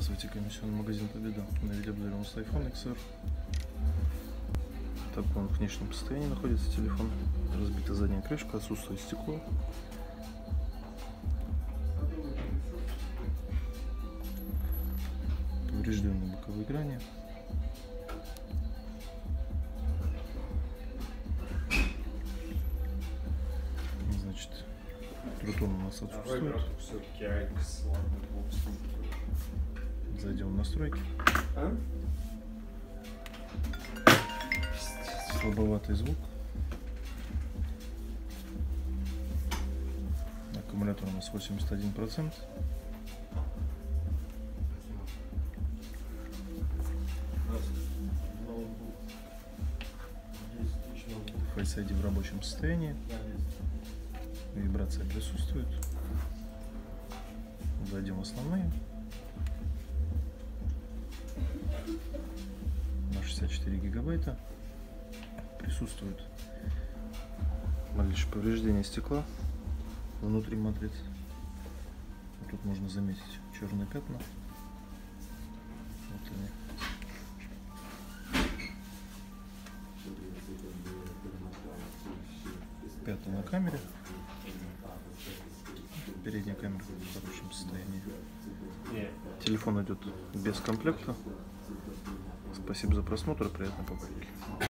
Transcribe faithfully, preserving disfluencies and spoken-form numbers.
Здравствуйте, комиссионный магазин Победа. На видео обзор с iPhone икс эр. В таком внешнем состоянии находится телефон. Разбита задняя крышка, отсутствует стекло. Поврежденные боковые грани. Значит, трутон у нас отсутствует. Зайдем в настройки. Слабоватый звук. Аккумулятор у нас восемьдесят один процент. Face ай ди в рабочем состоянии. Вибрация присутствует. Зайдем в основные. На шестьдесят четыре гигабайта. Присутствует малейшее повреждение стекла внутри матрицы. Тут можно заметить черные пятна. Вот они. Пятна на камере. Передняя камера в хорошем состоянии. Телефон идет без комплекта. Спасибо за просмотр, приятной покупки.